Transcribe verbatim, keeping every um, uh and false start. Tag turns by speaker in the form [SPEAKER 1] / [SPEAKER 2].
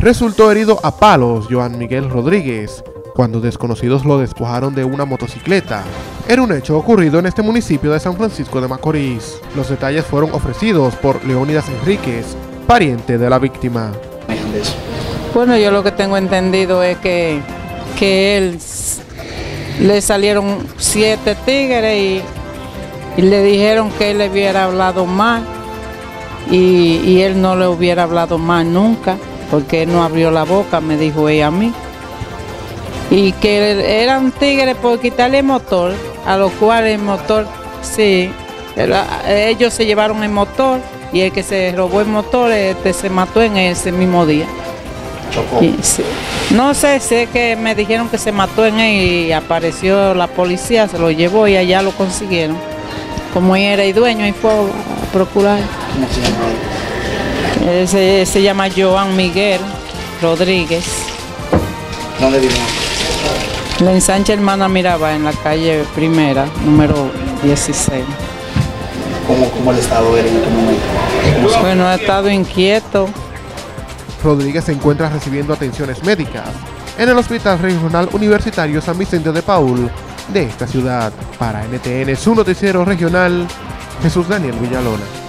[SPEAKER 1] Resultó herido a palos Joan Miguel Rodríguez, cuando desconocidos lo despojaron de una motocicleta. Era un hecho ocurrido en este municipio de San Francisco de Macorís. Los detalles fueron ofrecidos por Leónidas Enríquez, pariente de la víctima.
[SPEAKER 2] Bueno, yo lo que tengo entendido es que, que él le salieron siete tigres y, y le dijeron que él le hubiera hablado mal y, y él no le hubiera hablado mal nunca, porque él no abrió la boca, me dijo ella a mí. Y que eran tigres por quitarle el motor, a los cuales el motor, sí, ellos se llevaron el motor y el que se robó el motor este, se mató en ese mismo día.
[SPEAKER 3] ¿Chocó?
[SPEAKER 2] Y, sí. No sé, sé que me dijeron que se mató en él y apareció la policía, se lo llevó y allá lo consiguieron. Como él era el dueño y fue a procurar.
[SPEAKER 3] ¿Cómo se llama él?
[SPEAKER 2] Él se, se llama Joan Miguel Rodríguez.
[SPEAKER 3] ¿Dónde vive?
[SPEAKER 2] La ensancha Hermana Mirabal, en la calle Primera, número dieciséis.
[SPEAKER 3] ¿Cómo, cómo el estado era en este momento?
[SPEAKER 2] Bueno, ha estado inquieto.
[SPEAKER 1] Rodríguez se encuentra recibiendo atenciones médicas en el Hospital Regional Universitario San Vicente de Paúl de esta ciudad. Para N T N, su noticiero regional, Jesús Daniel Villalona.